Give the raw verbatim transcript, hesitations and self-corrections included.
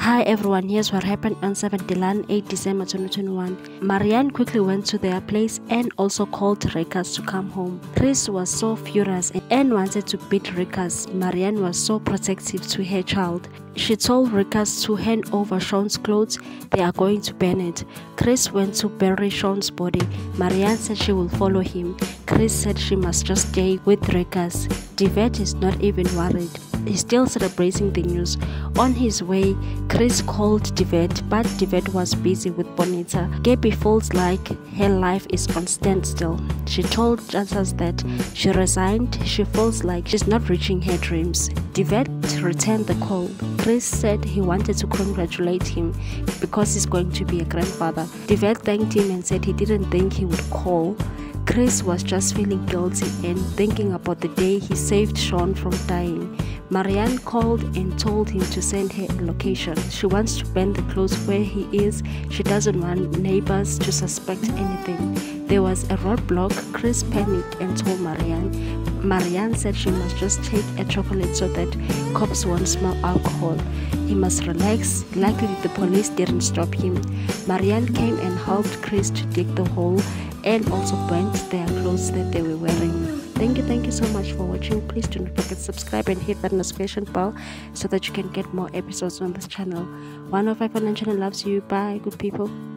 Hi everyone, here's what happened on seventh eighth December twenty twenty-one. Marianne quickly went to their place and also called Rikas to come home. Chris was so furious and wanted to beat Rikas. Marianne was so protective to her child. She told Rikas to hand over Sean's clothes, they are going to burn it. Chris went to bury Sean's body. Marianne said she will follow him. Chris said she must just stay with Rikas. Devet is not even worried. He's still celebrating the news. On his way, Chris called Devet, but Devet was busy with Bonita. Gabby feels like her life is on standstill. She told Jazzas that she resigned. She feels like she's not reaching her dreams. Devet returned the call. Chris said he wanted to congratulate him because he's going to be a grandfather. Devet thanked him and said he didn't think he would call. Chris was just feeling guilty and thinking about the day he saved Sean from dying. Marianne called and told him to send her a location. She wants to burn the clothes where he is. She doesn't want neighbors to suspect anything. There was a roadblock. Chris panicked and told Marianne. Marianne said she must just take a chocolate so that cops won't smell alcohol. He must relax. Luckily, the police didn't stop him. Marianne came and helped Chris to dig the hole and also burnt their clothes that they were wearing. Thank you, thank you so much for watching. Please do not forget to subscribe and hit that notification bell so that you can get more episodes on this channel. one oh five Online Channel loves you. Bye, good people.